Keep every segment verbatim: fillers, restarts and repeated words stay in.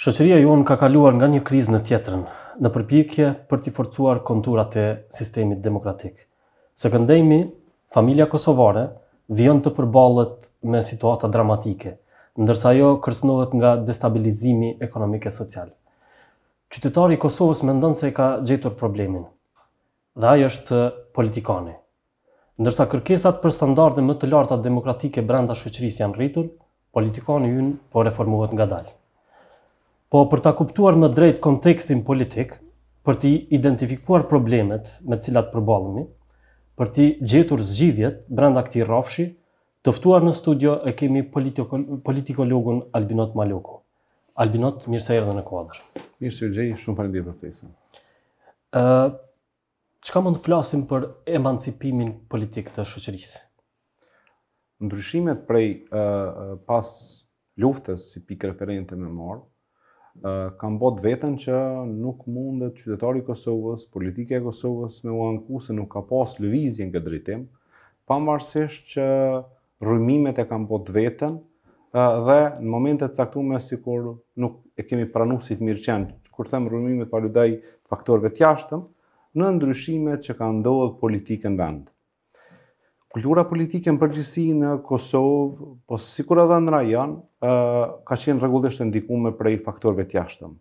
Shoqëria jonë ka kaluar nga një krizë në tjetrën, në përpjekje për t'i forcuar konturat e sistemit demokratik. Sekondëjmi, familja kosovare vijon të përballet me situata dramatike, ndërsa ajo kërcënohet nga destabilizimi ekonomik e social. Qytetari i Kosovës mendon se e ka gjetur problemin, dhe ai është politikani. Ndërsa kërkesat për standarde më të larta demokratike brenda shoqërisë janë rritur, politikani ynë po reformohet ngadalë. Po për ta kuptuar më drejt kontekstin politik, për t'i identifikuar problemet me të cilat përballemi, për t'i gjetur zgjidhjet brenda këtij rrafshi, të ftuar në studio e kemi politiko, politikologun Albinot Maloku. Albinot, mirë se erdhe në kuadër. Mirë se u gjej, shumë faleminderit për ftesën. Ë, çka mund të flasim për emancipimin politik të shoqërisë? Ndryshimet prej uh, pas luftës si pikë referente me marë, uh, kam bot veten që nuk mundet qytetari i Kosovës, politika e Kosovës me u anku se nuk ka pas lëvizje në këtë drejtim, pavarësisht që rrymimet e kam bot veten uh, dhe në momentet caktuara sikur nuk e kemi pranuar si të mirëqenë, kur them rrymimet paludaj faktorëve të jashtëm, në ndryshimet që kanë ndodhur politike në vend. Kultura politike në përgjithësi në Kosovë, po sikur edhe në rajon, ka qenë rregullisht e ndikuar prej faktorëve të jashtëm.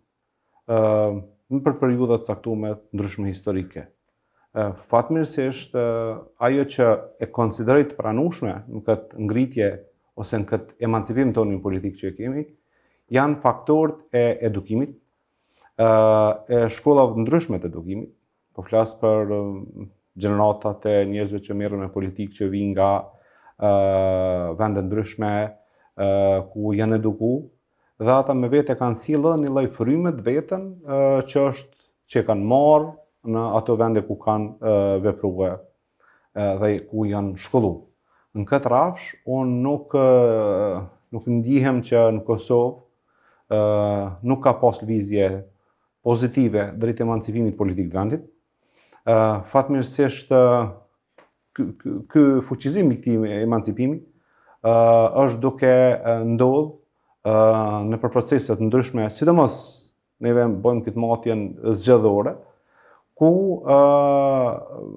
Në për periudha të caktuara ndryshme historike. Fatmirësisht, ajo që e konsideroj të pranueshme në këtë ngritje ose në këtë emancipim tonë politik që e kemi, janë faktorët e edukimit, e shkollave të ndryshme të edukimit. Po flas për gjeneratat e njerëzve që merren me politikë që vijnë nga uh, vende ndryshme uh, ku janë edukuar dhe ata me vete kanë sjellë një lloj fryme të vetën uh, që është që kanë marrë në ato vende ku kanë uh, vepruar uh, dhe ku janë shkolluar. Në këtë rrafsh unë nuk uh, nuk ndihem që në Kosovë uh, nuk ka pas lëvizje pozitive drejt emancipimit politik të vendit. Uh, fatmirësisht uh, ky fuqizim i këtij emancipimi uh, është duke uh, ndodhur uh, në për procese të ndryshme, sidomos neve bëjmë këtë matjen zgjedhore, ku uh,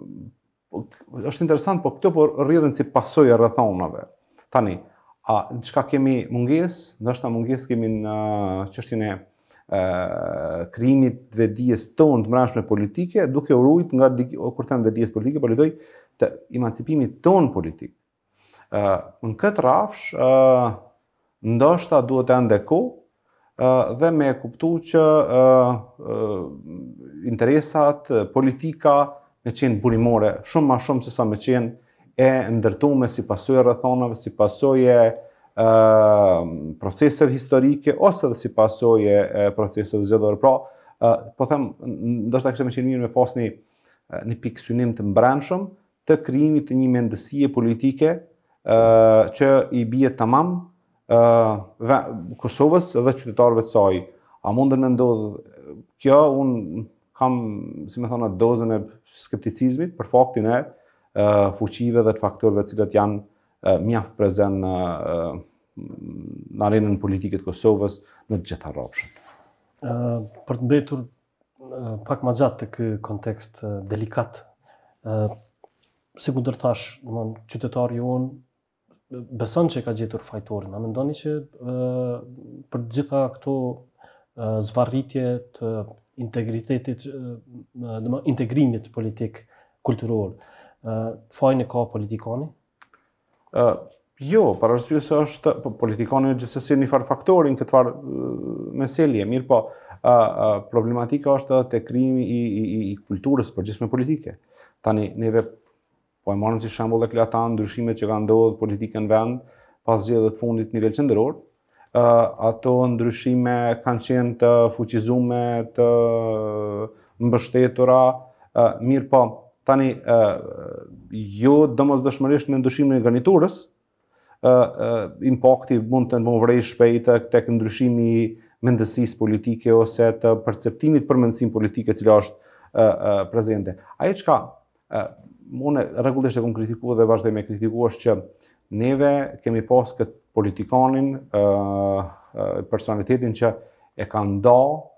është interesant, po këto po rrjedhin si pasojë rrethonave. Tani, a çka kemi mungesë? Ndoshta mungesë kemi në çështjen e Uh, krijimit të vetdijes tonë të brendshme politike, duke u ruajtur nga kur them vetdijes politike, po lejoj të emancipimit tonë politik. Uh, në këtë rrafsh, uh, ndoshta duhet ende kohë uh, dhe me kuptuar që uh, uh, interesat, politika me qenë burimore, shumë më shumë se sa me qenë e ndërtuar si pasojë rrethonave, si pasojë Uh, proceseve historike ose dhe si pasojë e proceseve zgjedhore. Pra, uh, po them, ndoshta kishte më qenë mirë me pas një, një pikë synim të mbrëmshëm të krijimit të një mendësie politike uh, që i bie tamam uh, Kosovës dhe qytetarëve të saj. A mundën me ndodhë kjo? Unë kam, si me thona, dozën e skepticizmit për faktin e uh, fuqive dhe të faktorëve të cilët janë mjaft prezent në, në arenën politike të Kosovës në të gjitha rrafshet. Uh, për të mbetur uh, pak më gjatë të ky kontekst uh, delikat, uh, si ku ndërthash, qytetari jonë beson që ka gjetur fajtorin, a mendoni që uh, për të gjitha këto uh, zvarritje të integritetit, uh, integrimit politik kulturor, uh, fajin e ka politikani? Uh, jo, për arsye se është po, politikani gjithsesi një farë faktori në këtë farë uh, meselje, mirë po, uh, uh, problematika është edhe te krijimi i, i, i kulturës përgjithshme politike. Tani, neve po e marrim si shembull edhe ata ndryshimet që kanë ndodhur politike në vend pas zgjedhjeve të fundit në nivel qendror. Uh, ato ndryshime kanë qenë të fuqizuara, të mbështetura, uh, mirë po, tani, uh, jo domosdoshmërisht me ndryshimin e garniturës, uh, uh, impakti mund të më vrej shpejt tek ndryshimi i mendësisë politike ose të perceptimit për mendësinë politike e cila është uh, uh, prezente. Ai çka uh, unë rregullisht e kam kritikuar dhe vazhdoj me kritikuar është që neve kemi pas këtë politikanin, uh, uh, personalitetin që e ka nda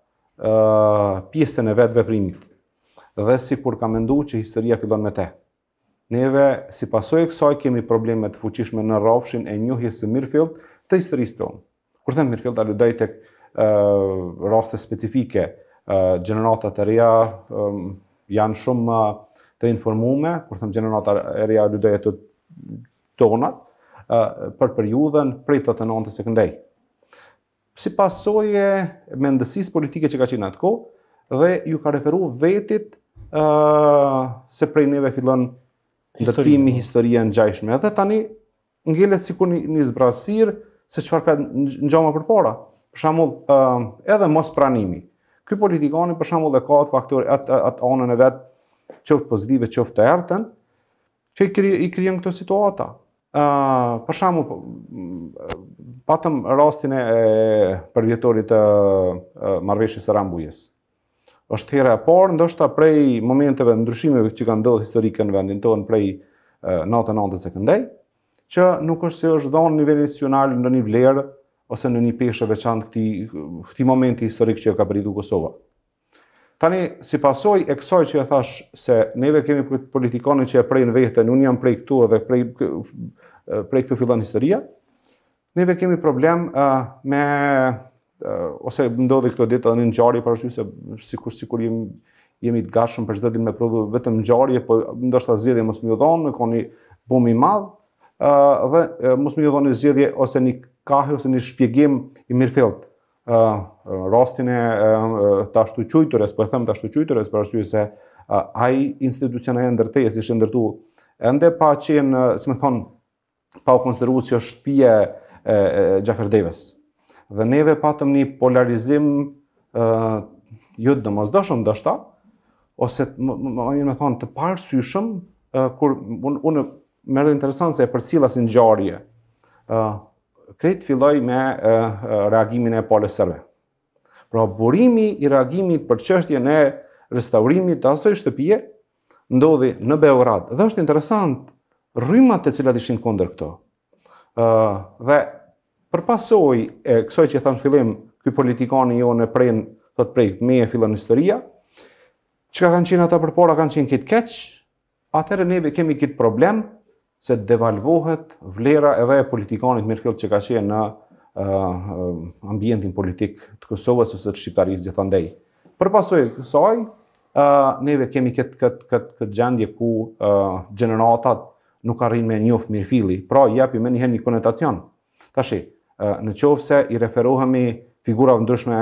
uh, pjesën e vetë veprimit. Dhe si kur ka mendu që historia fillon me te. Neve, si pasojë e kësaj, kemi probleme të fuqishme në rrafshin e njohjes së mirëfillt të historisë tonë. Kur them mirëfillt, aludoj tek uh, raste specifike, uh, gjeneratat e reja um, janë shumë uh, të informume, kur them gjenerata e reja aludoj të tonat, uh, për periudhën prej të nëntës së këndej. Si pasojë e mendësisë politike që ka qenë atë kohë, dhe ju ka referu vetit uh, se prej neve fillon ndërtimi historia në gjajshme. Edhe tani ngelet sikur një, një zbrasir se çfarë ka ngjama përpara. Për shembull, uh, edhe mos pranimi. Ky politikani për shembull e ka atë faktor atë atë anën e vet, qoftë pozitive, qoftë të errëtën, që i, kri, i krijon këto situata. Uh, për shembull, patëm rastin e përvjetorit të uh, marrëveshjes së Rambujës. Është hera e parë, ndoshta prej momenteve ndryshimeve që kanë ndodhur historike në vendin tonë prej natë nëntës së këndej, që nuk është se është dhënë në nivel institucional në një vlerë ose në një peshë veçantë këtij këtij momenti historik që ka përritur Kosova. Tani, si pasojë e kësaj që e thash se neve kemi politikanë që e prejnë veten, unë jam prej këtu dhe prej prej këtu fillon historia, neve kemi problem uh, me Uh, ose ndodhi këto ditë edhe një ngjarje parasysh se sikur sikur jemi jemi të gatshëm për çdo ditë me prodhu vetëm ngjarje, po ndoshta zgjedhje mos më u dhonë, ka një bum i madh, uh, dhe uh, mos më u dhonë zgjedhje ose një kahë ose një shpjegim i mirëfillt. Uh, rastin e uh, të ashtu quajturës, po e them të ashtu quajturës për arsye se uh, ai institucioni e ndërtesë ishte ndërtuar ende pa qenë, uh, si më thon, pa u konsideruar si është shtëpia e Xhafer Devës. Dhe neve patëm një polarizim uh, jo domosdoshëm ndoshta, ose më mirë me thonë të parësyeshëm, uh, kur unë un, merr interesant se e përcilla si ngjarje. Uh, Krejt filloi me uh, reagimin e palës serbe. Pra burimi i reagimit për çështjen e restaurimit të asoj shtëpie ndodhi në Beograd. Dhe është interesant rrymat të cilat ishin kundër këto. Uh, dhe Për pasojë e kësaj që thamë fillim, ky politikani jonë e pren, thot prej, me e fillon historia, çka kanë qenë ata përpara kanë qenë këtë keq, atëherë neve kemi këtë problem se devalvohet vlera edhe e politikanit mirëfillt që ka qenë në uh, ambientin politik të Kosovës ose të shqiptarisë gjithandej. Për pasojë e kësaj, uh, neve kemi këtë këtë këtë këtë gjendje ku uh, gjeneratat nuk arrin me njoft mirëfilli, pra japi më njëherë një konotacion. Tashi, në qoftë se i referohemi figurave ndryshme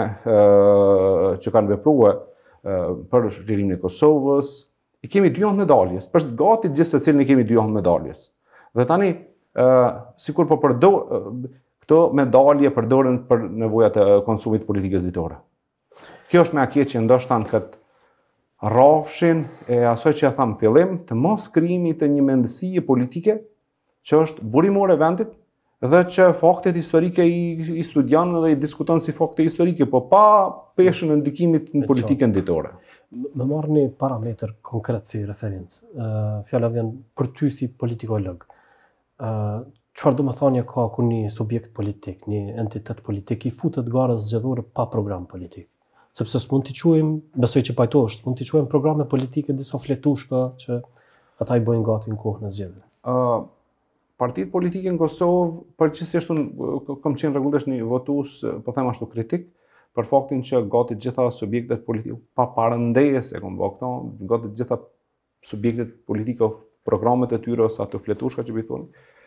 që kanë vepruar për ririmin e Kosovës, i kemi dy anë medaljes, për gati gjithë secilin i kemi dy anë medaljes. Dhe tani, sikur po përdor këto medalje përdoren për nevojat e konsumit politikës ditore. Kjo është me akeqje ndoshta në këtë rrafshin e asoj që ja tham fillim, të mos krijimit të një mendësie politike që është burimore e vendit, dhe që faktet historike i, i studion dhe i diskuton si fakte historike, po pa peshën e ndikimit në politikën ditore. Më marrë një parametër konkret si referencë. Uh, fjala vjen për ty si politikolog. Uh, Çfarë do të thonë ka kur një subjekt politik, një entitet politik i futet garës zgjedhore pa program politik? Sepse s'mund t'i quajmë, besoj që pajtohesh, mund t'i quajmë programe politike disa fletushka që ata i bëjnë gati në kohën e zgjedhjeve. Uh, Partitë politike në Kosovë, përgjithsisht unë kam qenë rregullisht një votues, po them ashtu kritik, për faktin që gati gjitha subjektet politike, pa parëndesë e kam bërë këto, gati gjitha subjektet politike, programet e tyre ose ato fletushka që bëjtoni,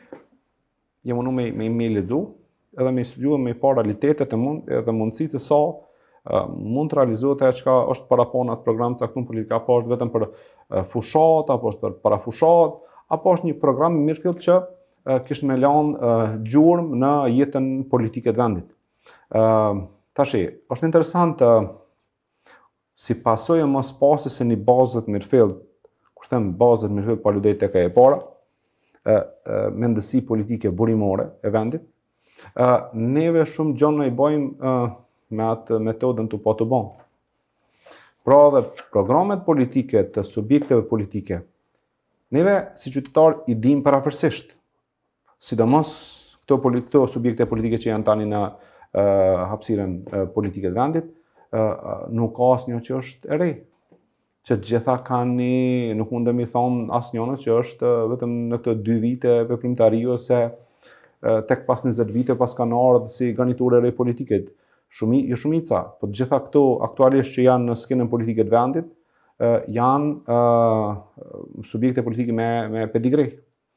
jam unë me, me, me lexu, edhe me studiuar me pa realitetet e mund, edhe mundësitë se sa uh, mund të realizohet ajo çka është para ponat program caktuar politika, apo është vetëm për uh, fushat, apo është për parafushat, apo është një program i mirëfillt që uh, kishte me lanë uh, gjurmë në jetën politike të vendit. Uh, tashi, është interesant uh, si pasojë e mos pasjes së një bazë të mirëfillt, kur them bazë të mirëfillt, po aludoj tek e para, uh, uh, mendësi politike burimore e vendit. Uh, neve shumë gjona i bëjmë uh, me atë metodën të po të bon. Pra dhe programet politike të subjekteve politike, neve si qytetar i dim parafërsisht, sidomos këto, këto subjekte politike që janë tani në hapësirën politike të vendit, nuk ka asnjë që është e re. Që të gjitha kanë një, nuk mundem i thonë asnjëna që është vetëm në këto dy vite veprimtari ose tek pas njëzet vite pas kanë ardhur si garniturë e re politike. Shumi, jo shumica, po të gjitha këto aktualisht që janë në skenën politike të vendit, janë subjekte politike me, me pedigri,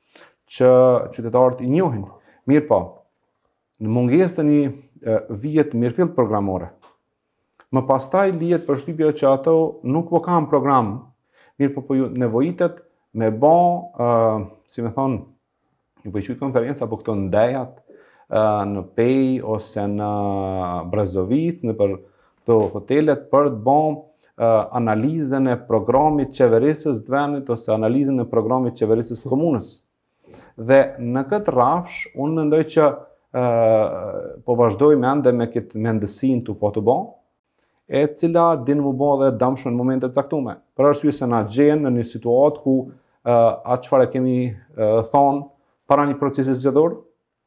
që qytetarët i njohin. Mirë po, në mungesë të një vijet mirëfill programore, më pastaj lihet përshtypja që ato nuk po kanë program, mirë po po ju nevojitet me bo, uh, si me thonë, ju po qytë konferenca, apo këto ndejat uh, në Pej ose në Brezovic, në për këto hotelet, për të bo uh, analizën e programit qeverisës të vendit ose analizën e programit qeverisës të komunës. Dhe në këtë rafsh, unë mendoj që uh, po vazhdoj me ende me këtë mendësin të po të bo, e cila din mu bo dhe dëmshme në momentet caktume. Për arsye se na gjenë në një situatë ku uh, atë çfarë kemi uh, thonë para një procesi zgjedhor,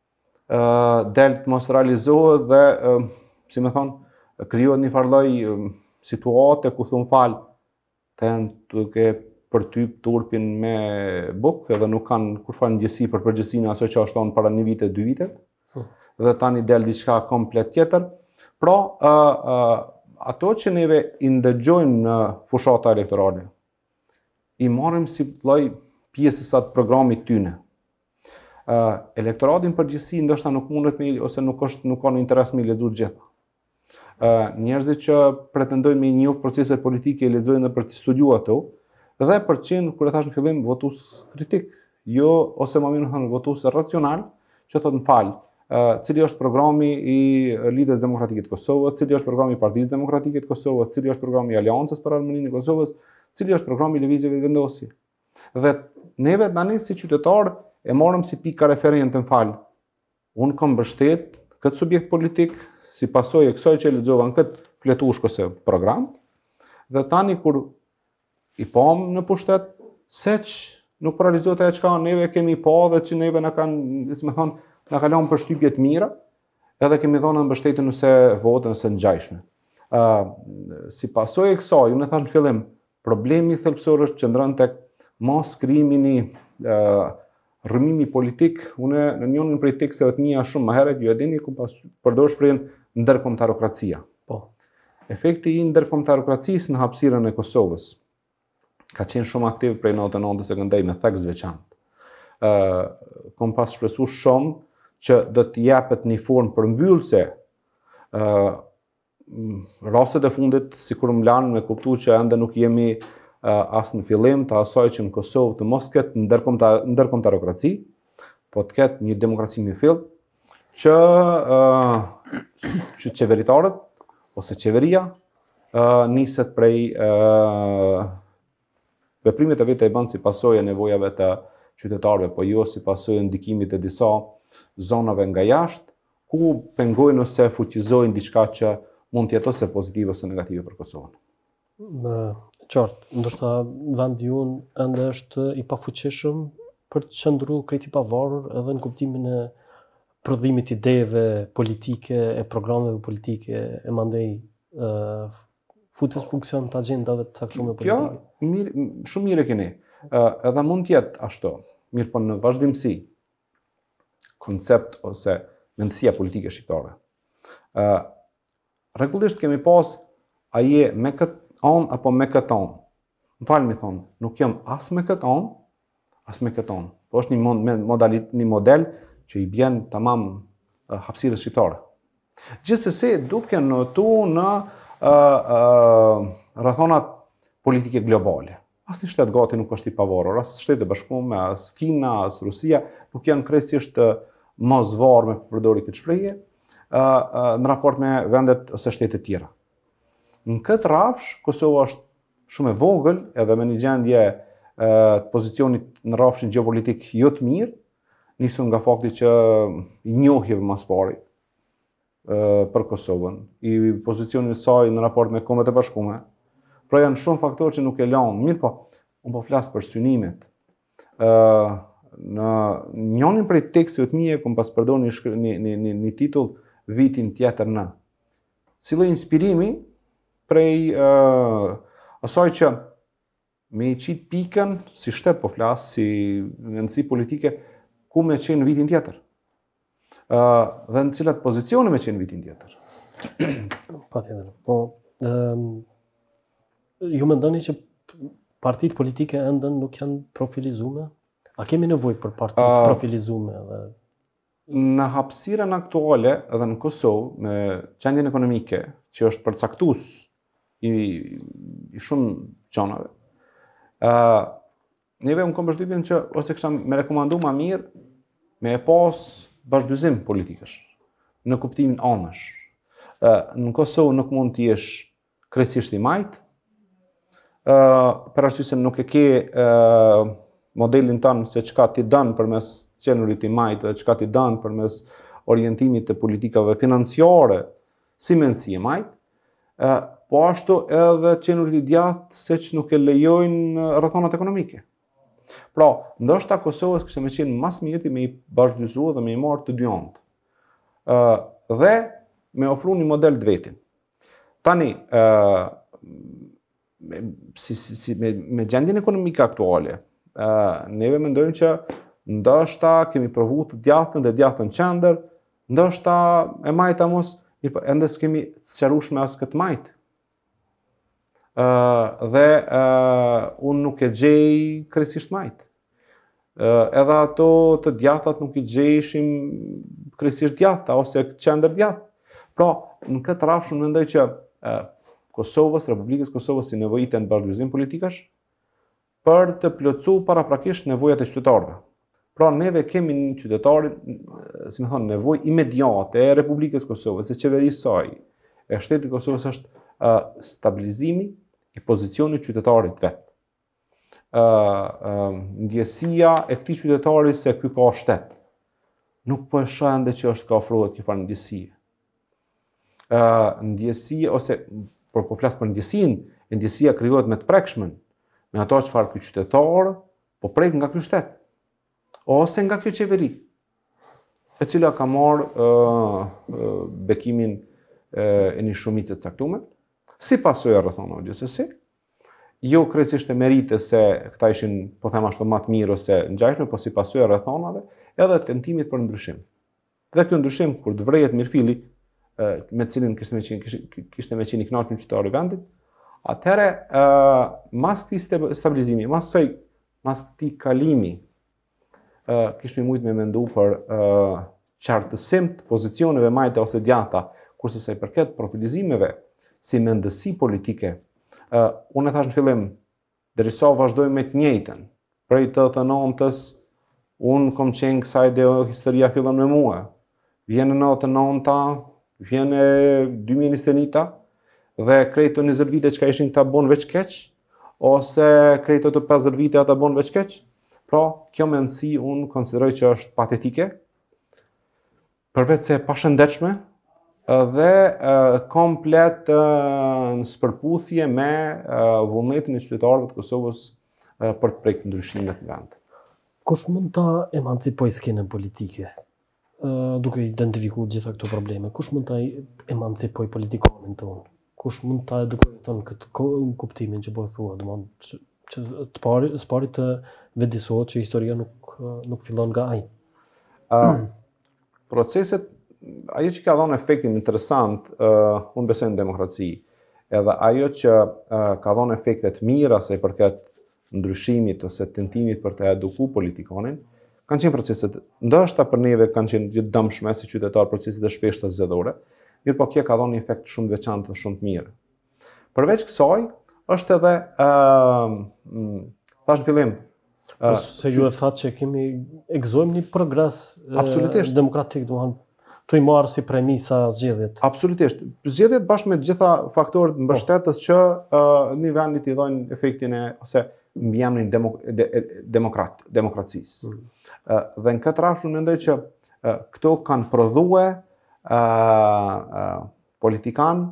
uh, del të mos realizohet dhe, uh, si me thonë, krijohet një farloj uh, situate ku thunë falë, të janë duke përtyp turpin me bukë edhe nuk kanë kur farë njësi për përgjësinë aso që është tonë para një vite, dy vite, hmm. dhe tani del diçka komplet tjetër. Pra, uh, uh, ato që neve i ndëgjojmë në fushata elektorale, i marrim si lloj pjesës atë programit tyne. Uh, elektoratin përgjithësi ndoshta nuk mundet me ose nuk është nuk ka në interes me i lexuar gjitha. Uh, njerëzit që pretendojnë me një procese politike i lexojnë dhe për të studiuar ato, dhe për të qenë, kur e thash në fillim, votues kritik, jo ose më mirë thënë votues racional, që thotë në fal, Uh, cili është programi i Lidhjes Demokratike të Kosovës, cili është programi i Partisë Demokratike të Kosovës, cili është programi i Aleancës për Armërinë e Kosovës, cili është programi i lëvizjeve vendosje. Dhe neve tani si qytetar e marrëm si pika referente në fal. Unë kam mbështet këtë subjekt politik si pasojë e kësaj që lexova në këtë fletushk ose program, dhe tani kur i pam në pushtet, seç nuk realizohet ajo çka neve kemi pa dhe që neve na kanë, si më thon, na kalon për shtypje të mira, edhe kemi dhënë mbështetje nëse votën nëse ngjajshme. Ë, uh, si pasojë e kësaj, unë e thash në fillim, problemi thelbësor është qëndron tek mos krijimi i ë uh, rrëmimi politik. Unë në njërin prej teksteve të mia shumë më herët ju e dini ku pas përdor shprehjen ndërkombëtarokracia. Po. Efekti i ndërkombëtarokracisë në hapësirën e Kosovës ka qenë shumë aktiv prej natës së nëntës së këndej me theks veçantë. Ë, uh, kom pas shpresuar shumë që do të jepet një formë përmbyllëse. Uh, rastet e fundit, si kur më lanë me kuptu që ende nuk jemi uh, as në fillim të asaj që në Kosovë të mos ketë ndërkombëtarokraci, po të ketë një demokraci më fill, që, uh, që qeveritarët ose qeveria uh, niset prej uh, veprimet e vete e bënë si pasojë e nevojave të qytetarëve, po jo si pasojë ndikimit të disa zonave nga jashtë, ku pengojnë ose fuqizojnë diçka që mund të jetë ose pozitive ose negative për Kosovën. Më qartë, ndoshta vendi junë ende është i pafuqishëm për të qëndruar krejt i pavarur edhe në kuptimin e prodhimit të ideve politike, e programeve politike, e mandej uh, futes funksion të agjendave të caktuara politike. Jo, mirë, shumë mirë e keni. Uh, edhe mund të jetë ashtu. Mirë, po në vazhdimsi koncept ose mendësia politike shqiptare. Uh, Rregullisht kemi pas a je me këtë anë apo me këtë anë. Më falë mi thonë, nuk jam as me këtë anë, as me këtë anë. Po është një, modalit, një model që i bjen tamam uh, hapësirës shqiptare. Gjithsesi duke notu në uh, uh, rrethonat politike globale. Asnjë shtet gati nuk është i pavarur, as Shtetet e Bashkuara, as Kina, as Rusia, nuk janë krejtësisht mos varme për përdori këtë shprehje, në raport me vendet ose shtetet tjera. Në këtë rafsh, Kosova është shumë e vogël, edhe me një gjendje të pozicionit në rafshin gjeopolitik jo të mirë, nisur nga fakti që i njohjeve mas pari për Kosovën, i pozicionit saj në raport me Kombet e Bashkuara. Pra janë shumë faktorë që nuk e lanë. Mirë po, unë po flasë për synimet. Uh, në njënin prej tekstëve të mije, kom pas përdor një, një, një, një titull vitin tjetër në. Si lloj inspirimi prej uh, asaj që me i qit pikën si shtet po flas, si rëndësi politike, ku me qenë vitin tjetër. Uh, dhe në cilat pozicione me qenë vitin tjetër. Patjetër. Po, um, ju mendoni që partitë politike ende nuk janë profilizume? A kemi nevojë për partitë uh, profilizume dhe në hapësirën aktuale edhe në Kosovë me qendjen ekonomike që është përcaktues i, i shumë çonave. ë uh, neve unë kam përshtypjen që ose kisha me rekomandu më mirë me e pas bashkëdyzim politikësh në kuptimin anësh. ë uh, në Kosovë nuk mund të jesh krejtësisht i majt, ë uh, për arsye se nuk e ke uh, modelin tanë se çka ti dën përmes qenurit i majt dhe çka ti dën përmes orientimit të politikave financiare si mendësi e majt, uh, po ashtu edhe qenurit i djathtë seç nuk e lejojnë rrethonat ekonomike. Pra, ndoshta Kosovës kishte më qenë mas mirë me i bashkëdyzuar dhe me i marrë të dy anët. ë uh, dhe me ofru një model të vetin. Tani, ë uh, me, si, si, si, me, me gjendjen ekonomike aktuale, uh, neve mendojmë që ndoshta kemi provu të djathtën dhe djathtën qendër, ndoshta e majta mos, ende s'kemi të sqarueshme as këtë majt. Uh, dhe uh, unë nuk e gjej krejtësisht majt. Uh, edhe ato të djathtat nuk i gjejshim krejtësisht djathta ose qendër djathtë. Pra, në këtë rafsh unë mendoj që uh, Kosovës, Republikës Kosovës si nevojiten bashkëdyzim politikash për të plotësuar paraprakisht nevojat e qytetarëve. Pra, neve kemi një qytetarin, si më thonë, nevojë imediate e Republikës Kosovës, e qeverisë saj, e shtetit Kosovës është uh, stabilizimi i pozicionit qytetarit vet. Uh, uh, ndjesia e këtij qytetari se ky ka shtet. Nuk po e shoh ende që është ka ofruar kjo farë ndjesie. Uh, ndjesia ose por po flas për ndjesinë, e ndjesia krijohet me të prekshmën, me ato çfarë ky qytetar po prek nga ky shtet ose nga kjo qeveri, e cila ka marrë uh, uh, bekimin uh, e një shumice të caktuar, si pasojë e rrethonave gjithsesi, jo krejtësisht e merite se këta ishin, po them ashtu, më të mirë ose ngjashme, po si pasojë e rrethonave, edhe tentimit për ndryshim. Dhe ky ndryshim kur të vrejet mirëfilli, uh, me të cilin kishte me qenë kishte me qenë i kënaqur qytetari i vendit, atëherë uh, mas këtij stabilizimi, mas kësaj, mas këtij kalimi, Uh, kishme mujt me mendu për uh, qartësim të pozicioneve majta ose djatha, kurse sa i përket profilizimeve si mendësi politike. Uh, unë e thash në fillim, derisa vazhdojmë me të njëjtën, prej të të nëntës, unë kom qenë kësaj dhe historia fillon me mua. Vjen e në të nënta, vjen e dy mijë e njëzet e njëta, dhe krejto njëzet vite që ka ishin këta bon veç keq, ose krejto të pesëdhjetë vite ata bon veç keq. Pra, kjo mendësi unë konsideroj që është patetike, përveç se pashëndetshme dhe uh, komplet uh, në spërputhje me uh, vullnetin e qytetarëve të Kosovës uh, për të prejkë ndryshimet në vend. Kush mund ta emancipoj skenën politike, uh, duke identifikuar gjitha këto probleme? Kush mund ta emancipoj politikonin tonë? Kush mund ta edukojë tonë këtë kuptimin që po thua, domethënë që, që të pari, së pari të vedisohet që historia nuk, nuk fillon nga ai. Uh, proceset, ajo që ka dhënë efektin interesant, uh, unë besoj në demokraci, edhe ajo që uh, ka dhënë efektet mira se i përket ndryshimit ose tentimit për të edukuar politikonin, kanë qenë proceset, ndoshta për neve kanë qenë gjithë dëmshme si qytetar proceset e shpeshta zgjedhore, mirë po kjo ka dhënë një efekt shumë të veçantë dhe shumë të mirë. Përveç kësaj, është edhe uh, thash në fillim, Po, se ju e thatë që kemi egzojmë një progres e, demokratik, domethënë tu i marrë si premisa zgjedhjet. Absolutisht. Zgjedhjet bashkë me të gjitha faktorët mbështetës që uh, një vendit i dhojnë efektin e ose mbjemrin demok de, demokrat, demokracisë. Mm. Uh, dhe në këtë rafsh unë mendoj që uh, këto kanë prodhue uh, uh, politikan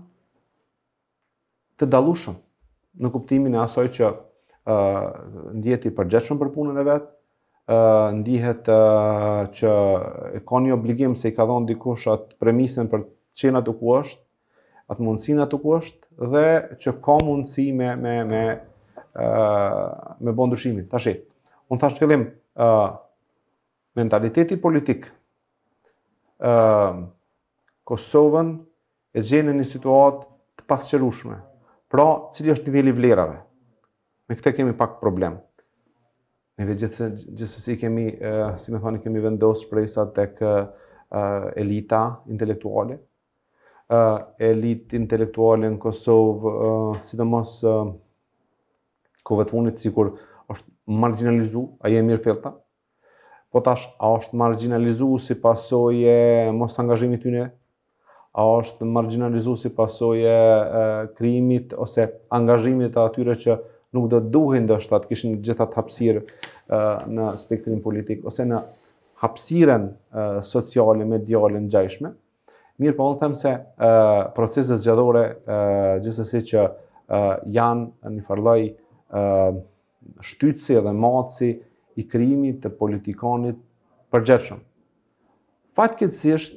të dallueshëm në kuptimin e asaj që Uh, ndjeti përgjithshëm për punën e vet, uh, ndihet uh, që ka një obligim se i ka dhënë dikush atë premisen për qenë atë ku është, atë mundësinë atë ku është, dhe që ka mundësi me, me, me, uh, me bon ndryshimin. Tashi, unë thash të fillim, uh, mentaliteti politik, uh, Kosovën e gjenë në një situatë të pasqërueshme. Pra, cili është nivelli vlerave? Me këtë kemi pak problem. Neve gjithsesi kemi, uh, si me thoni, kemi vendosur shpresa tek uh, elita intelektuale. Uh, elit intelektuale në Kosovë, uh, sidomos uh, kohëve të fundit, sikur është marginalizu, a je mirë fillta, po tash, a është marginalizu si pasojë mos angazhimit tyne, a është marginalizu si pasojë uh, krijimit ose angazhimit të atyre që nuk do të duhen ndoshta të kishin gjithë atë hapësirë uh, në spektrin politik ose në hapësirën uh, sociale, mediale, ngjashme. Mirë, po unë them se uh, proceset zgjedhore uh, gjithsesi që uh, janë një farë lloj uh, shtytësi dhe matësi i krijimit të politikanit përgjithshëm. Fatkeqësisht,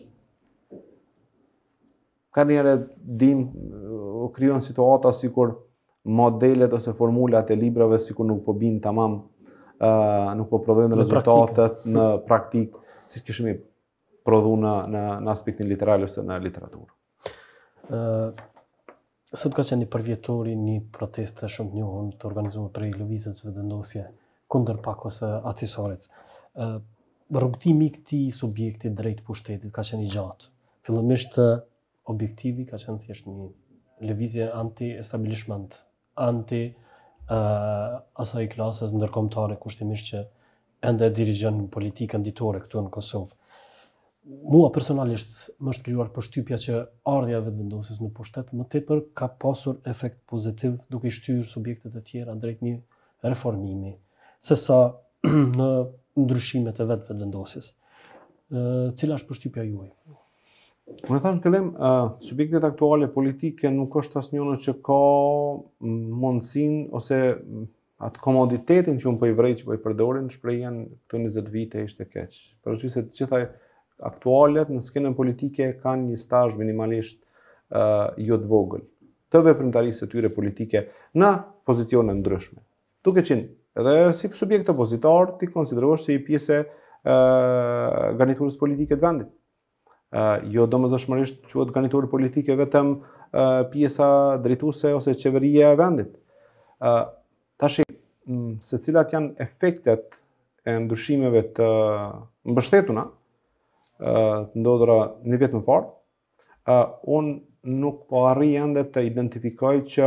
ka njëre dim u krijon situata sikur modelet ose formulat e librave sikur nuk po bin tamam, uh, nuk po prodhojnë rezultatet në praktik, siç kishim prodhu në, në, në aspektin literal ose në literaturë. Uh, sot ka qenë një përvjetori një proteste shumë të njohur të organizuar prej lëvizjes vendosje kundër pak ose atisorit. Uh, rrugtimi i këtij subjekti drejt pushtetit ka qenë i gjatë. Fillimisht objektivi ka qenë thjesht një lëvizje anti-establishment, anti uh, asaj klasës ndërkombëtare kushtimisht që ende dirigjon politikën ditore këtu në Kosovë. Mua personalisht më është krijuar përshtypja që ardhja e vetëvendosjes në pushtet më tepër ka pasur efekt pozitiv duke shtyrë subjektet e tjera drejt një reformimi, sesa në ndryshimet e vetë vetëvendosjes. Cila është përshtypja juaj? Unë thash në fillim, uh, subjektet aktuale politike nuk është asnjëri që ka mundësinë ose atë komoditetin që unë po i vrej që po i përdorin shprehjen këto njëzet vite ishte keq. Përveçse se të gjitha aktualet në skenën politike kanë një stazh minimalisht uh, jo të vogël të veprimtarisë së tyre politike në pozicione ndryshme. Duke qenë edhe si subjekt opozitar ti konsiderohesh si pjesë uh, garniturës politike të vendit. Uh, jo domosdoshmërisht quhet garniturë politike vetëm uh, pjesa drejtuese ose qeveria e vendit. Uh, tash mm, se cilat janë efektet e ndryshimeve të mbështetuna të ndodhura një vit më parë, uh, unë nuk po arrij ende të identifikoj që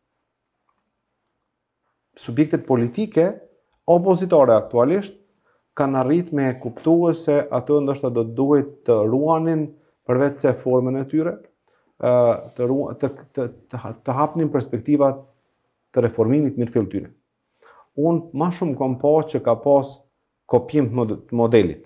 subjektet politike opozitare aktualisht kanë arrit me kuptuar se ato ndoshta do të duhet të ruanin përveç se formën e tyre, uh, të, të, të, të, të hapnin perspektivat të reformimit mirëfill tyre. Unë ma shumë kam pa që ka pas kopjim të modelit.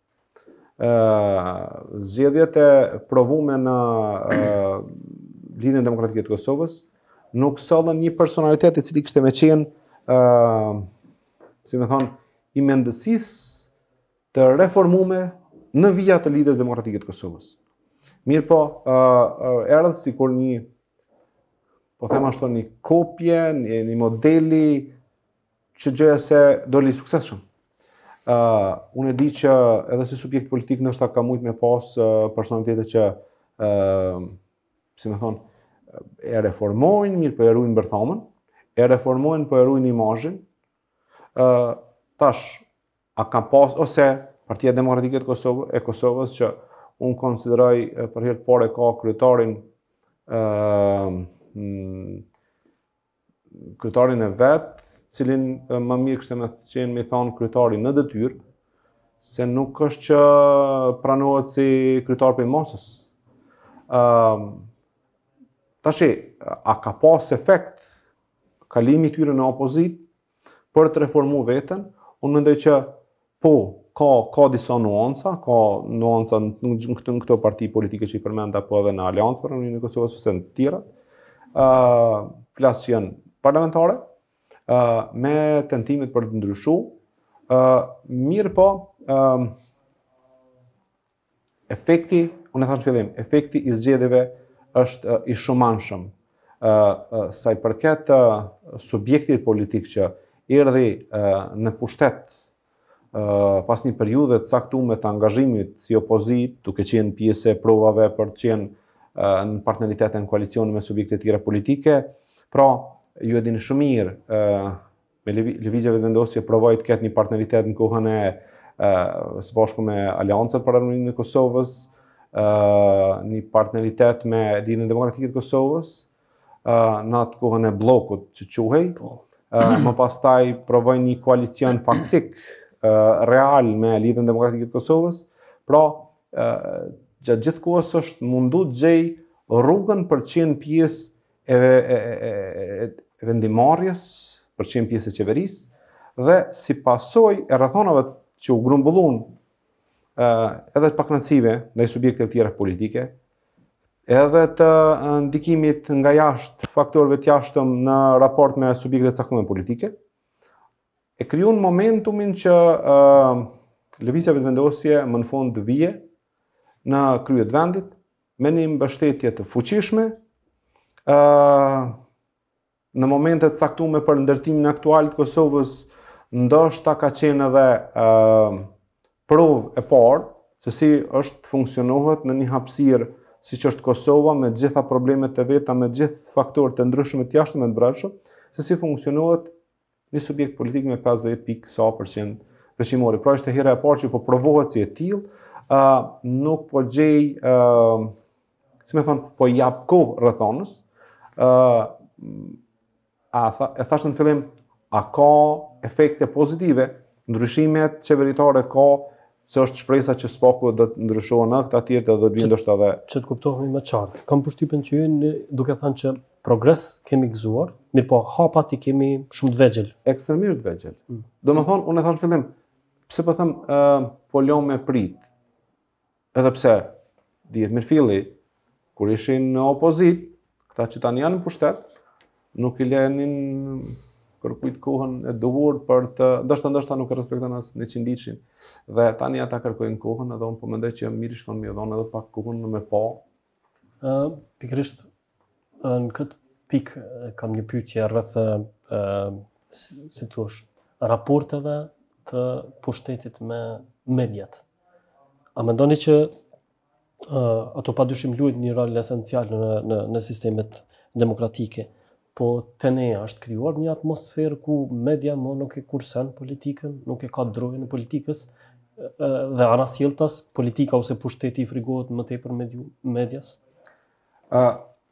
Uh, zgjedhjet e provume në uh, Lidhjen Demokratike të Kosovës nuk sollën një personalitet i cili kishte me qenë uh, si me thonë i mendësisë të reformume në vijat të Lidhjes Demokratike të Kosovës. Mirë po, uh, erdhë sikur një po them ashtu një kopje, një, një modeli që gjëja se doli suksesshëm. Uh, unë e di që edhe si subjekt politik ndoshta ka mujt me pas uh, personalitete që uh, si me thonë e reformojnë, mirë po e ruajnë bërthamën, e reformojnë po e ruajnë imazhin. Uh, tash a ka pas ose Partia Demokratike të Kosovës e Kosovës që unë konsideroj uh, për herë të parë ka kryetarin uh, mm, kryetarin e vet, cilin më mirë kështë me qenë me thonë kryetari në detyrë, se nuk është që pranohet si kryetar për mosës. Uh, tashi, a ka pas efekt kalimi tyre në opozit për të reformu veten? Unë mendoj që po, ka, ka disa nuanca, ka nuanca në, në këto parti politike që i përmenda, po edhe në Aleancë për Union e Kosovës ose në të tjera, uh, plasë që janë parlamentare, Uh, me tentimet për të ndryshu, uh, mirë po, uh, efekti, unë e thash në fillim, efekti i zgjedhjeve është uh, i shumanshëm. Uh, uh, sa i përket uh, subjektit politik që erdhi uh, në pushtet uh, pas një periudhe të caktuar të angazhimit si opozit, duke qenë pjesë e provave për të qenë uh, në partneritet e në koalicion me subjekte të tjera politike, pra ju e dini shumë mirë, uh, me lëvizjeve vendosje provoi të ketë një partneritet në kohën e uh, së bashku me Aleancën për Armërinë e Kosovës, uh, një partneritet me Lidhjen Demokratike të Kosovës, uh, në atë kohën e bllokut që quhej, uh, më pastaj provoi një koalicion faktik uh, real me Lidhjen Demokratike të Kosovës, pra uh, gjatë gjithë kohës është mundu të gjej rrugën për të qenë pjesë e, e, e, e, e vendimarrjes, për të qenë pjesë e qeverisë, dhe si pasojë e rrethonave që u grumbulluan uh, edhe të pakëndësive ndaj subjekteve tjera politike, edhe të ndikimit nga jashtë, faktorëve të jashtëm në raport me subjekte të caktuara politike, e krijuan momentumin që uh, lëvizjeve të vendosje më në fund të vije në krye të vendit me një mbështetje të fuqishme, uh, në momente të caktuara për ndërtimin aktual të Kosovës, ndoshta ka qenë edhe uh, provë e parë se si është funksionohet në një hapësirë siç është Kosova, me gjitha problemet e veta, me gjithë faktorët të ndryshëm të jashtëm e të brendshëm, se si funksionohet një subjekt politik me pesëdhjetë pikë sa përqind veçimori. Pra është hera e parë që po provohet si e tillë, uh, nuk po gjej, uh, si më thon, po jap kohë rrethonës. Uh, a tha, e thashë në fillim, a ka efekte pozitive, ndryshimet qeveritare ka, se është shpresa që spaku do të ndryshohen në këta tjerë dhe do të vinë ndoshta edhe. Që të kuptohemi më qartë. Kam përshtypjen që ju duke thënë që progres kemi gëzuar, mirë po hapat i kemi shumë të vegjël. Ekstremisht vegjël. Mm. Do më thonë, unë e thash në fillim, pse po them uh, po lëm me prit. Edhe pse dihet mirëfilli, kur ishin në opozit, këta që tani janë në pushtet, nuk i lenin kërkujt kohën e duhur për të, ndoshta ndoshta nuk e respekton as në qindicin. Dhe tani ata kërkojnë kohën, edhe unë po mendoj që mirë shkon më dhon edhe pak kohën me pa. Ë uh, pikërisht uh, në këtë pikë uh, kam një pyetje rreth uh, si, si thosh, raporteve të pushtetit me mediat. A mendoni që uh, ato padyshim luajnë një rol esencial në në në sistemet demokratike? Po të ne është krijuar një atmosferë ku media më nuk e kursen politikën, nuk e ka drojën e politikës, dhe anasjelltas politika ose pushteti i frigohet më tepër medias? Uh,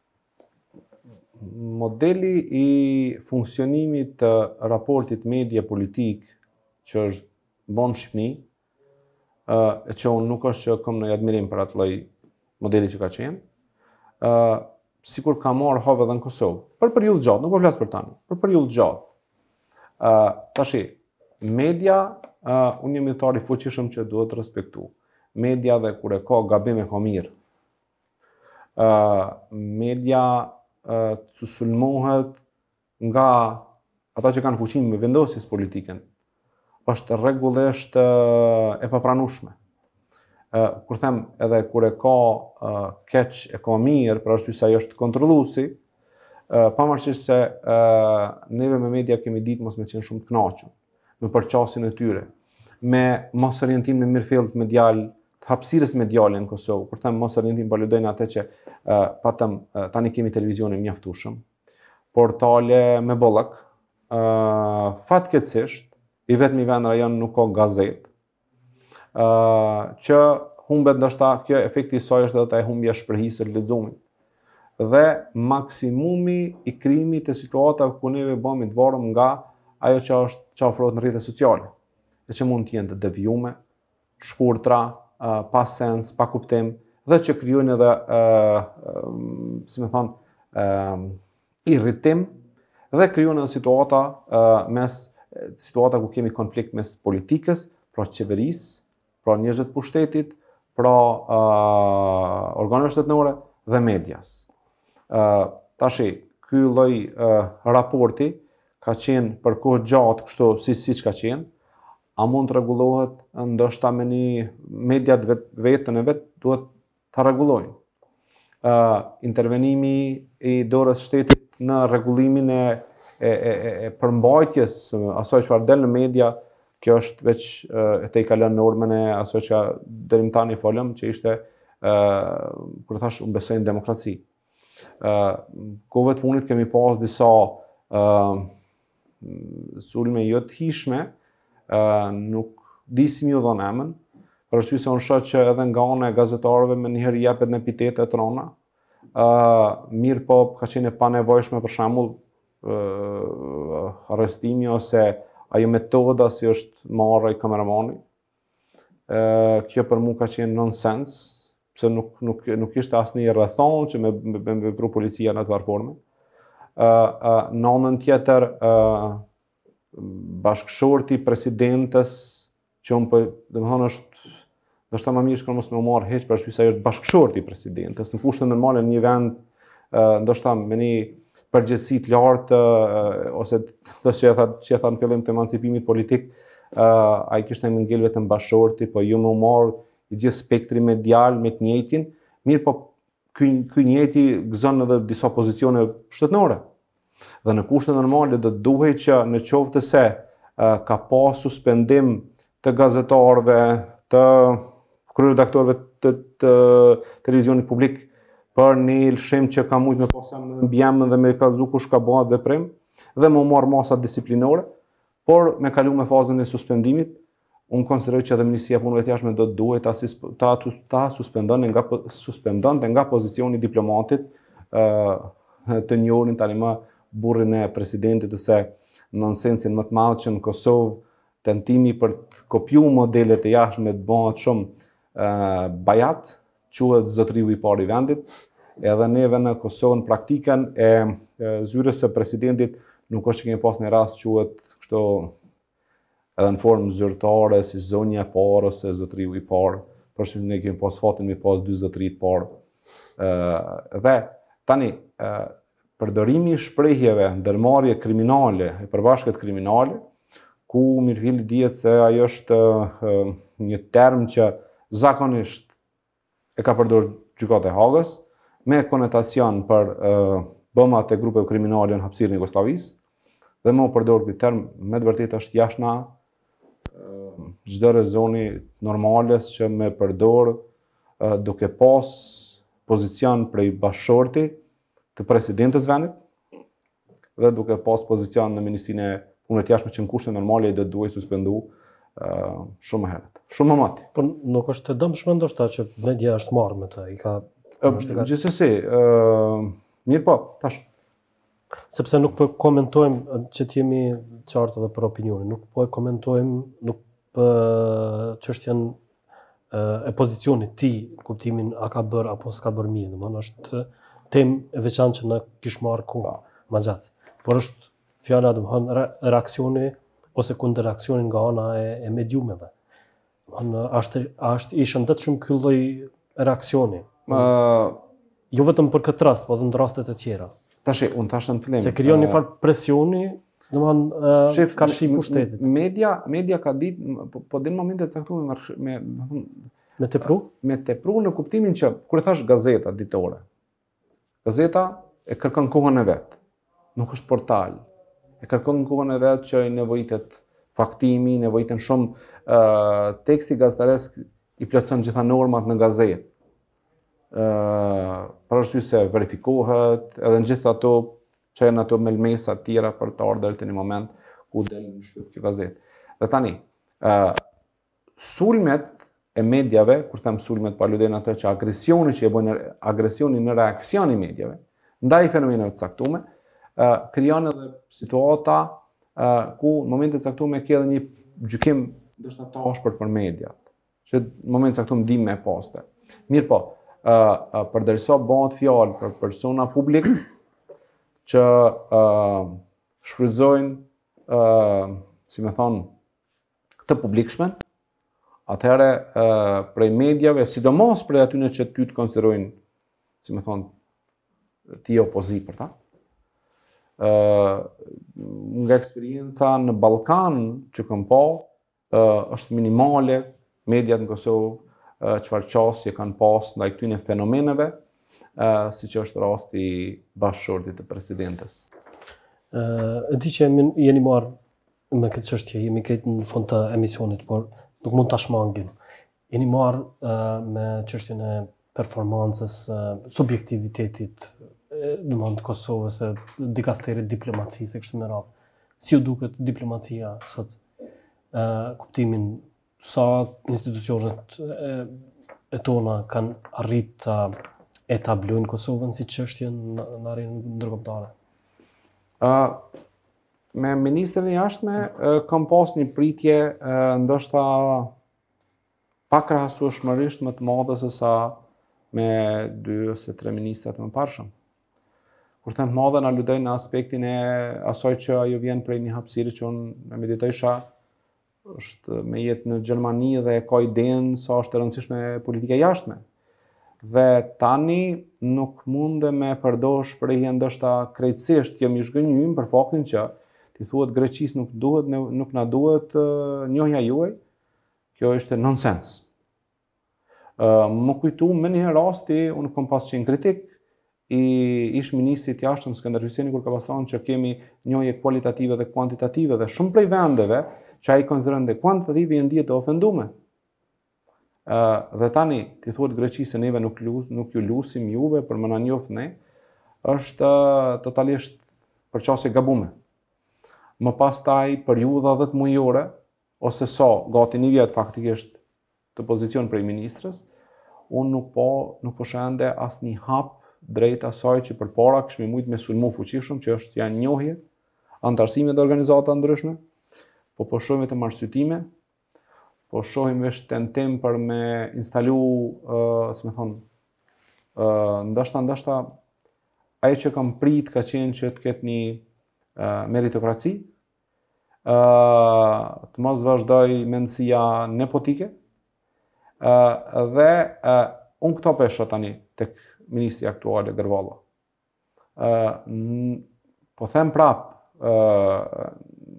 modeli i funksionimit të raportit media-politik që është bon në Shqipni, uh, e që unë nuk është që kam në admirim për atë lloj modeli që ka qenë, uh, sikur ka marrë hove edhe në Kosovë, për periudhë gjatë, nuk po flas për tani, për periudhë gjatë. Uh, tashi, media, uh, unë jam ndërtar i fuqishëm që duhet të respektu. Media dhe kur e ka gabim e ka mirë. Uh, media uh, të sulmohet nga ata që kanë fuqinë me vendosjes politiken, është rregullisht uh, e papranueshme. Uh, kur them edhe kur e ka uh, keq e ka mirë, për arsye se ai është kontrolluesi, uh, pavarësisht se uh, neve me media kemi ditë mos me qenë shumë të kënaqur me përqasjen e tyre, me mos orientim në mirëfillt medial, të hapësirës mediale në Kosovë. Kur them mos orientim, po ludojnë atë që uh, patëm uh, tani kemi televizionin mjaftueshëm, portale me bollak, uh, fatkeqësisht i vetmi vend rajon nuk ka gazetë. Uh, që humbet ndoshta kjo efekti i saj është edhe ta e humbja shprehisë së leximit. Dhe maksimumi i krijimit të situatave ku neve bëhemi të varëm nga ajo që është që ofrohet në rrjetet sociale, dhe që mund të jenë të devijume, shkurtra, uh, pa sens, pa kuptim, dhe që krijojnë edhe uh, uh, si më thon, uh, irritim, dhe krijojnë edhe situata uh, mes situata ku kemi konflikt mes politikës, pra qeverisë, pra njerëzve të pushtetit, pra uh, organeve shtetërore dhe medias. Uh, tashi, ky lloj uh, raporti ka qenë për kohë gjatë kështu si siç ka qenë, a mund të rregullohet ndoshta me një mediat vet, vetën e vet duhet ta rregullojnë. Uh, intervenimi i dorës shtetit në rregullimin e, e, e, e përmbajtjes asaj çfarë del në media, kjo është veç uh, te i kalon normën e asaj që deri më tani folëm, që ishte uh, kur thash unë besoj në demokraci. Uh, Kohëve të fundit kemi pas disa uh, sulme jo të hishme, uh, nuk di si mi u dhon emën, për arsye se unë shoh që edhe nga ana e gazetarëve me njëherë jepet në epitete të rona. Uh, mirë po ka qenë e panevojshme për shembull uh, arrestimi ose ajo metoda si është marrë i kameramani. Uh, kjo për mua ka qenë nonsens, pse nuk nuk nuk ishte asnjë rrethon që me me vepru policia në atë formë. Uh, uh, në anën tjetër uh, bashkëshorti presidentes që unë po, domethënë është ndoshta më mirë shkon mos më marr hiç për shkak se ai është bashkëshorti i presidentes. Në kushte normale në një vend uh, ndoshta me një përgjegjësi të lartë uh, ose do të thotë që e tha në fillim të emancipimit politik, uh, ai kishte më ngel vetëm bashkëshorti, po ju më marr i gjithë spektri medial me të njëjtin. Mirë, po ky ky njëjti gëzon edhe disa pozicione shtetërore. Dhe në kushte normale do duhej që në qoftë se uh, ka pas suspendim të gazetarëve, të kryeredaktorëve të, të televizionit publik për një lëshim që ka mujt me pasam në mbjemën dhe me kallëzu kush ka bëhat veprim dhe më marrë masa disiplinore, por me kalu me fazën e suspendimit, unë konsideroj që edhe Ministria e Punëve të Jashtme do të duhet ta, ta, ta suspendon nga suspendon nga pozicioni diplomatit uh, të njohurin tani më burrin e presidentit ose nonsensin më të madh që në Kosovë tentimi për të kopjuar modelet e jashtme të bëhet shumë uh, bajat, quhet zotriu i parë i vendit, edhe neve në Kosovë në praktikën e, e zyrës së presidentit nuk është që kemi pas një rast quhet kështu edhe në formë zyrtare si zonja e parë ose zotriu i parë, për shkak ne kemi pas fatin me pas dy zotri të parë. Uh, dhe tani uh, përdorimi i shprehjeve ndërmarrje kriminale e përbashkët kriminale, ku mirëfilli dihet se ajo është uh, një term që zakonisht e ka përdorur gjykata e Hagës me konotacion për uh, bëmat e grupeve kriminale në hapësirën e Jugosllavisë, dhe më përdor ky term me të vërtetë është jashtë uh, çdo rezoni normales që me përdor uh, duke pas pozicion prej bashkëshorti të presidentes vendit dhe duke pas pozicion në Ministrinë e Punëve të Jashtme që në kushte normale do duhet suspendu uh, shumë herët. Shumë më mati. Po nuk është e dëmshme ndoshta që media është marrë me të, i ka uh, gjithsesi, uh, mirë po, tash. Sepse nuk po komentojmë që të jemi qartë edhe për opinionin, nuk po e komentojmë nuk për çështjen e pozicionit ti, kuptimin a ka bërë apo s'ka bërë mirë, domethënë është temë e veçantë që na kish marrë kohë më gjatë. Por është fjala domethënë reaksioni ose kundërreaksioni nga ana e, e mediumeve. Domethënë është është i shëndet shumë ky lloj reaksioni. Uh, jo vetëm për këtë rast, por edhe në rastet e tjera. Tash unë thash në fillim. Se krijon një farë presioni, domethënë uh, ka shi pushtetit. Media media ka ditë po, po din momente të caktuara me me me tepru? Me tepru në kuptimin që kur e thash gazeta ditore. Gazeta e kërkon kohën e vet. Nuk është portal. E kërkon kohën e vet që i nevojitet faktimi, nevojiten shumë uh, teksti gazetaresk i plotson gjitha normat në gazetë. Uh, për arsye se verifikohet edhe në gjithë ato që janë ato melmesa të tjera për të ardhur në një moment ku del në shtyp kjo gazetë. Dhe tani, uh, sulmet e mediave, kur them sulmet, po aludojnë ato që agresioni që e bën agresioni në reaksion i mediave ndaj fenomeneve të caktuara, uh, krijon edhe situata uh, ku në momente të caktuara ke edhe një gjykim ndoshta tashpër për mediat, që në momente të caktuara ndihmë e poste. Mirë po, uh, uh, përderisa bëhet fjalë për persona publik që uh, shfrytëzojnë, uh, si më thon, të publikshmen, atëherë uh, prej mediave, sidomos prej atyre që ty të konsiderojnë, si më thon, ti opozit për ta. Uh, nga eksperienca në Ballkan që kam pa, është minimale, mediat në Kosovë çfarë qasje kanë pas ndaj këtyre fenomeneve, si që është rasti bashkëshortit të presidentes. E di që jeni marrë me këtë çështje, jemi këtë në fund të emisionit, por nuk mund ta shmangim. Jeni marrë me çështjen e performancës, subjektivitetit, në mund të Kosovës, dikasterit diplomacisë e kështu me radhë. Si ju duket diplomacia sot? Kuptimin sa institucionet e tona kanë arrit të etablojnë Kosovën si çështje në arenën ndërkombëtare? Uh, me ministrin e jashtme uh, kam pas një pritje uh, ndoshta pak krahasueshmërisht më të madhe se sa me dy ose tre ministrat më parshëm. Kur them të madhe, aludoj në aspektin e asaj që ajo vjen prej një hapësire që unë e meditojsha, është me jetë në Gjermani dhe ka idenë sa është e rëndësishme politika e jashtme. Dhe tani nuk munde me përdor shprehje ndoshta krejtësisht jam i zhgënjym për faktin që ti thuhet Greqis nuk duhet nuk na duhet uh, njohja juaj. Kjo është nonsens. Uh, më kujtu më një rasti unë kam pas qenë kritik i ish ministrit jashtëm Skënder Hyjseni kur ka pas thënë që kemi njohje kualitative dhe kuantitative dhe shumë prej vendeve që ai konsideron dhe kuantitative janë ndihet të ofenduar. Uh, dhe tani, ti thuhet Greqisë se neve nuk, lus, nuk ju lusim juve për më na njoft ne, është uh, totalisht përqasje gabume. Më pas taj periudha dhjetë mujore, ose so, gati një vjet faktikisht të pozicion prej ministrës, unë nuk po, nuk po shende as një hap drejt asaj që përpara kishme mujt me sulmu fuqishëm, që është janë njohje, antarësime dhe organizata ndryshme, po po shohim të marrësytime, po shohim vesh tentim për me instalu, uh, si me thonë, uh, ndashta, ndashta, ajo që kam prit ka qenë që të ketë një uh, meritokraci, uh, të mos vazhdoj mendësia nepotike, uh, dhe uh, unë këto pesha tani tek ministri aktuale Gërvalla. Uh, po them prap, uh,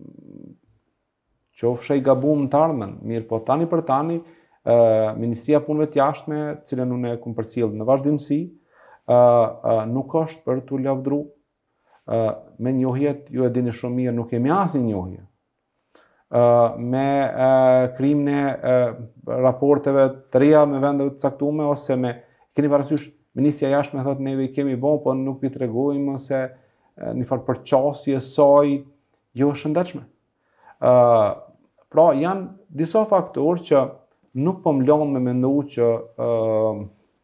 qofshe i gabum të ardhmen, mirë po tani për tani, uh, Ministria Punëve të Jashtme, cilën unë e kum përcjell në vazhdimsi, uh, uh, nuk është për t'u lavdru. Uh, me njohjet, ju e dini shumë mirë, nuk kemi asnjë njohje. Uh, me uh, krimin e uh, raporteve të reja me vende të caktuara ose me keni parasysh Ministria e Jashtme thotë neve i kemi bën, po nuk i tregojmë ose uh, një farë përqasje soi jo shëndetshme. Uh, pra janë disa faktorë që nuk po m'lon me mendu që uh,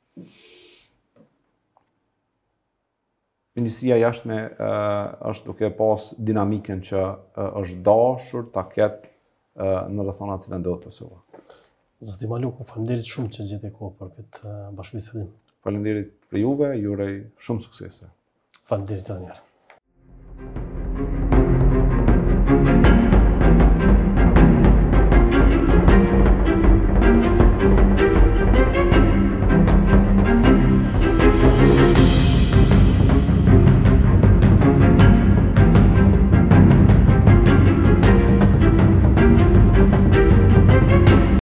Ministria e Jashtme uh, është duke pas dinamikën që uh, është dashur ta ketë uh, në rrethonat që ndodhet Kosova. Zoti Maluku, faleminderit shumë që gjete kohë për këtë uh, bashkëbisedim. Faleminderit për juve, ju uroj shumë suksese. Faleminderit edhe një herë.